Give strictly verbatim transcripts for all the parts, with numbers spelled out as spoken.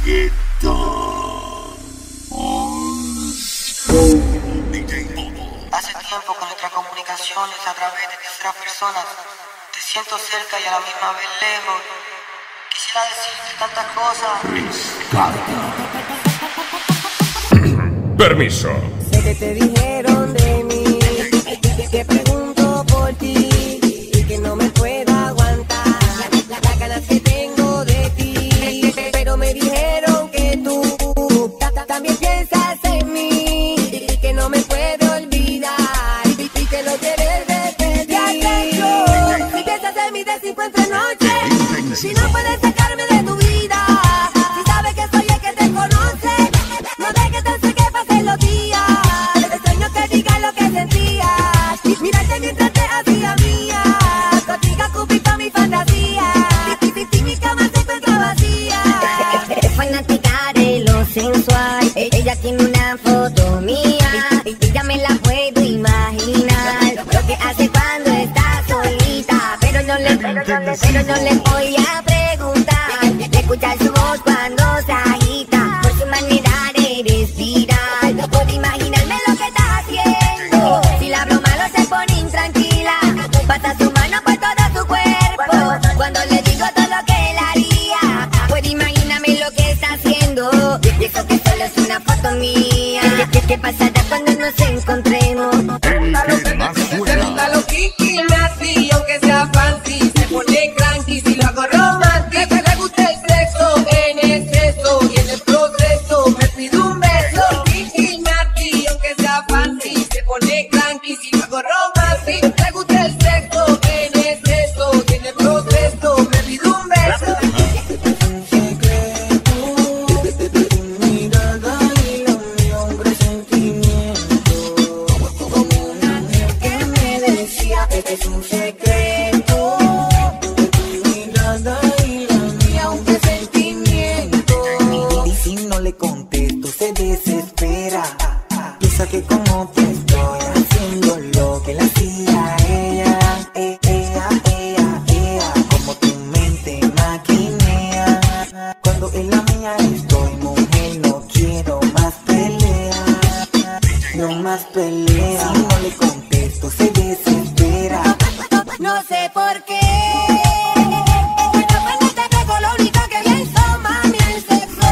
Hace tiempo que nuestras comunicaciones a través de terceras personas te siento cerca y a la misma vez lejos. Quisiera decirte tantas cosas. Permiso. Sé que te dijeron de mí, que pregunto por ti y que no me puedo aguantar las la ganas que tengo de ti. Pero me dijeron que tú ta, ta, también piensas en mí y que no me puedo olvidar y, y que lo quieres repetir. Ya tengo, si piensas en mí de cinco entre noches, si no puedes sacarme de tu vida, si sabes que soy el que te conoce, no dejes de que pasen los días. Te sueño que digas lo que sentías, mirarte mientras te hacía mía, contigo cubito mi fantasía, y, y, y mi cama se encuentra vacía. Es fanática de lo sensual, ella tiene una foto mía, y ya me la puedo imaginar, lo que hace cuando está solita, pero no le, pero no le, pero no le voy a preguntar, de escuchar su voz cuando se agita, por su manera de respirar, no puedo imaginarme lo que está haciendo, si la broma lo se pone intranquila, pasa su mano por todo su cuerpo, cuando le digo todo lo que él haría, puedo imaginarme lo que está haciendo, y eso que solo es una foto mía, ¿qué, qué, qué pasará cuando nos encontremos? Pregúntalo Kiki, Nati, aunque sea fancy, se pone cranky si lo hago romántico. Le gusta el sexo en exceso y en el proceso me pide un beso. Kiki, Nati, aunque sea fancy, se pone cranky si lo hago romántico. Le gusta el sexo en exceso y en el proceso me pide un beso. Un secreto, tu mirada y lo mío, un presentimiento, como un ángel que me decía, este es un secreto, tu mirada y la mía, un presentimiento. Y si no le contesto se desespera, piensa que como te estoy haciendo lo que le hacía ella, eh, ella, ella, ella, como tu mente maquinea, cuando en la mía estoy mujer no quiero más pelea, no más pelea, si no le contesto se desespera. No sé por qué, pero cuando te pego lo único que pienso, mami, el sexo.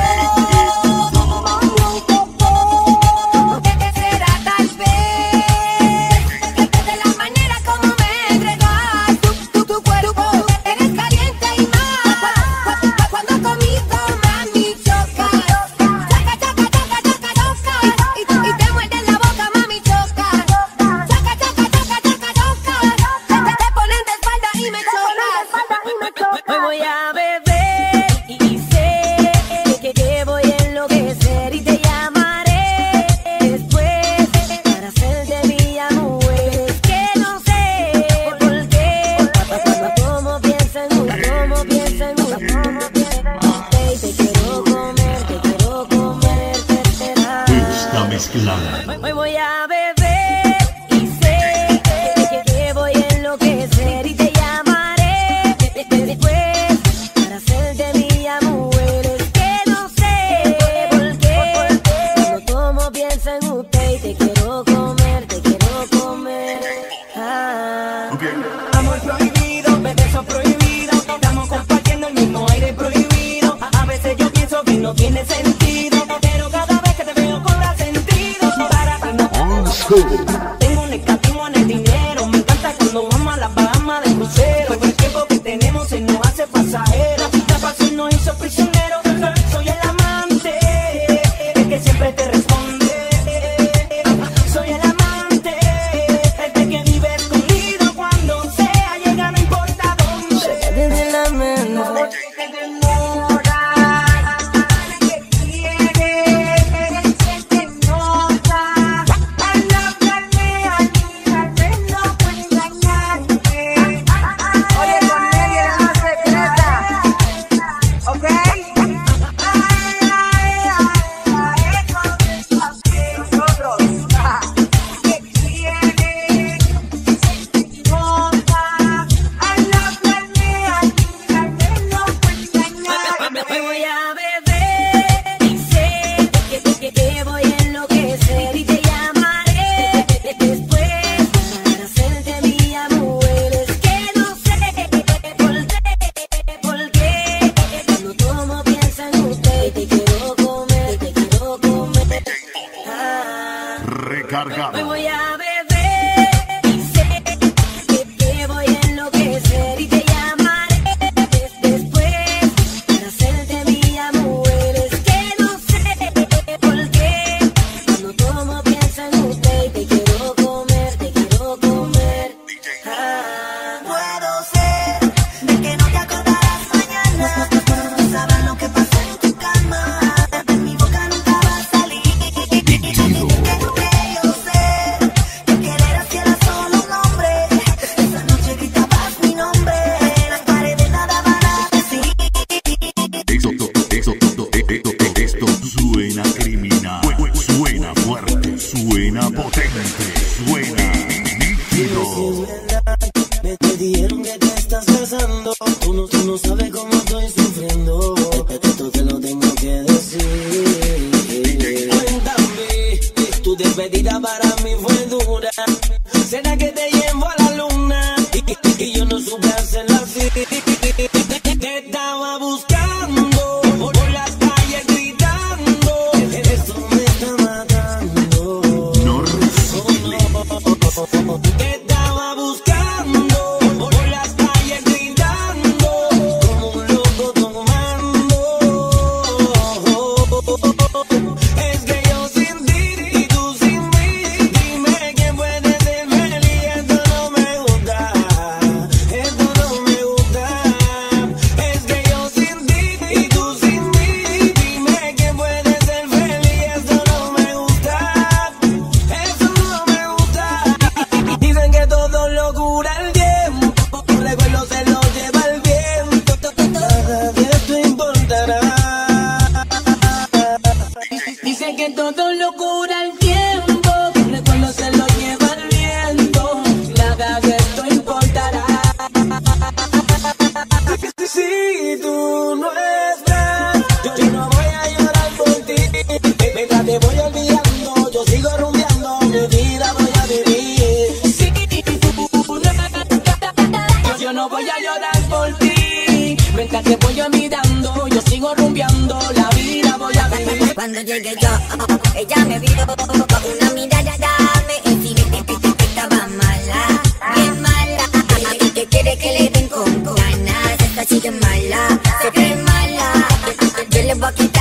¿Qué será tal vez? De la manera como me entregas tu, tu, tu cuerpo, eres caliente y más. Cuando conmigo, mami, choca, choca, choca, choca, choca, choca, y, y te muerdes la boca, mami, choca, choca, choca, choca, choca, choca, te, te ponen de espalda y me chocas. Hoy voy a beber y sé que, que voy a enloquecer y te llamaré después para hacerte mi amor. Es que no sé por qué, cómo piensan, cómo piensan, cómo piensan. Te quiero comer, te quiero comer, te será. Está mezclada. Hoy, hoy voy a beber y sé que, que, que voy a enloquecer y te llamaré después para hacerte mi amor. Es que no sé por qué, cuando como pienso en usted y te quiero comer, te quiero comer. Ah. Amor prohibido, beso prohibido, estamos compartiendo el mismo aire prohibido. A, a veces yo pienso que no tiene sentido, pero cada vez que te veo cobra sentido. Para ti no tengo un escatismo en el dinero, me encanta cuando vamos a las Bahamas de crucero. El tiempo que tenemos se nos hace pasajero, la pasión nos hizo prisioneros. Soy el amante, el que siempre te responde. Soy el amante, el que vive escondido cuando sea llega no importa dónde. Desde la mente. tú no, tú no sabes cómo estoy sufriendo. Esto te lo tengo que decir. Cuéntame, tu despedida para mí fue dura. ¿Será que te llevo a la luna? Y, y, y yo no supe hacerlo así. Te estaba buscando por las calles gritando. Eso me está matando. No, no. Te estaba buscando por las calles gritando como un loco tomando. Es que yo sin ti y tú sin mí. Dime quién puede ser feliz. Esto no me gusta. Esto no me gusta. Es que yo sin ti y tú sin mí. Dime quién puede ser feliz. Esto no me gusta. Eso no me gusta. Dicen que todo lo cura el tiempo. Recuerdo se lo lleva el viento. Nada de esto importará. Dicen que todo lo cura el tiempo. Recuerdo se lo lleva el viento. Nada de esto importará. Si tú no estás, yo, yo no voy a llorar por ti. Mientras te voy olvidando, yo sigo rumbeando, mi vida voy a vivir. Si tú no estás, yo, yo no voy a llorar por ti. Mientras te voy olvidando, yo sigo rumbeando, la vida voy a vivir. Cuando llegué yo, ella me vio con una mirada, me enseñó que estaba mala, bien mala. Y que quiere que le den con ganas, esta chica es mala, se cree mala. Yo le voy a quitar